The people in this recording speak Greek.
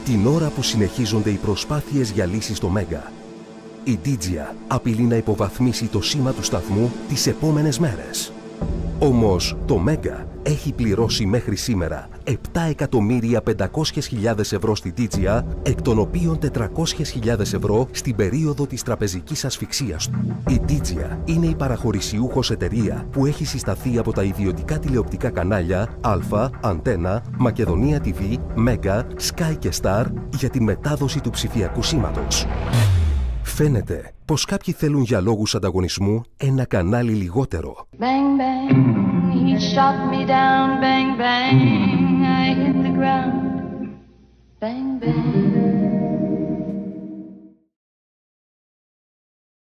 την ώρα που συνεχίζονται οι προσπάθειες για λύση στο Μέγκα. Η Digea απειλεί να υποβαθμίσει το σήμα του σταθμού τις επόμενες μέρες. Όμως το Μέγκα έχει πληρώσει μέχρι σήμερα 7.500.000 ευρώ στη Digea, εκ των οποίων 400.000 ευρώ στην περίοδο της τραπεζικής ασφυξίας του. Η Digea είναι η παραχωρησιούχος εταιρεία που έχει συσταθεί από τα ιδιωτικά τηλεοπτικά κανάλια Α, Αντένα, Μακεδονία TV, Μέγκα, Sky και Star για τη μετάδοση του ψηφιακού σήματος. Φαίνεται πως κάποιοι θέλουν για λόγους ανταγωνισμού ένα κανάλι λιγότερο. Bang, bang, he shot me down, bang, bang, I hit the ground, bang, bang.